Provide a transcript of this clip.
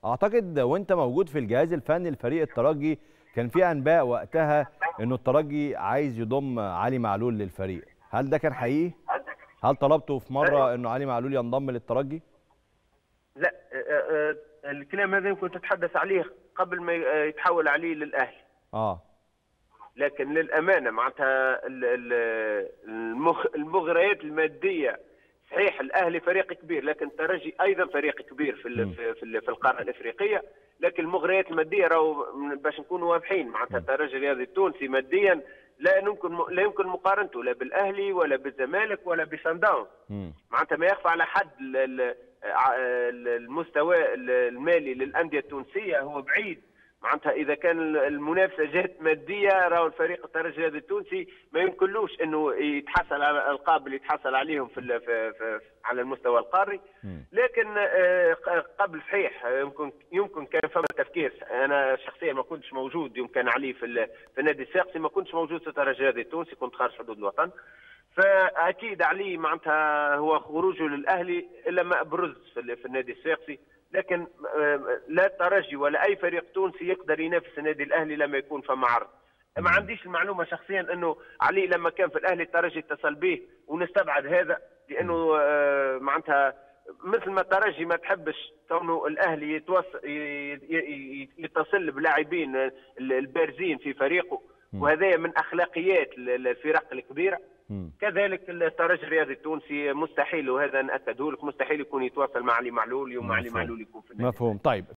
اعتقد وانت موجود في الجهاز الفني لفريق الترجي كان في انباء وقتها انه الترجي عايز يضم علي معلول للفريق، هل ده كان حقيقي؟ هل طلبته في مره انه علي معلول ينضم للترجي؟ لا، الكلام هذا يمكن تتحدث عليه قبل ما يتحول عليه للاهلي. لكن للامانه معناتها المغريات الماديه، صحيح الاهلي فريق كبير لكن الترجي ايضا فريق كبير في القاره الافريقيه، لكن المغريات الماديه راهو باش نكونوا واضحين معناتها الترجي الرياضي التونسي ماديا لا يمكن مقارنته لا بالاهلي ولا بالزمالك ولا بصن داونز. معناتها ما يخفى على حد المستوى المالي للانديه التونسيه هو بعيد. معناتها اذا كان المنافسه جهه ماديه راهو الفريق الترجي الرياضي التونسي ما يمكنلوش انه يتحصل على الالقاب اللي يتحصل عليهم على المستوى القاري. لكن قبل صحيح يمكن كان فما تفكير. انا شخصيا ما كنتش موجود يوم كان علي في النادي الساقسي، ما كنتش موجود في الترجي الرياضي التونسي، كنت خارج حدود الوطن. فاكيد علي معناتها هو خروجه للاهلي الا ما ابرز في النادي الساقسي، لكن لا الترجي ولا اي فريق تونسي يقدر ينافس النادي الاهلي لما يكون فما عرض. ما عنديش المعلومه شخصيا انه علي لما كان في الاهلي الترجي اتصل به، ونستبعد هذا لانه معناتها مثل ما الترجي ما تحبش كونه الاهلي يتصل بلاعبين البارزين في فريقه، وهذا من اخلاقيات الفرق الكبيره. كذلك الترجي الرياضي التونسي مستحيل، وهذا ناكده لك، مستحيل يكون يتواصل مع علي معلول يوم علي معلول يكون في النادي. مفهوم. طيب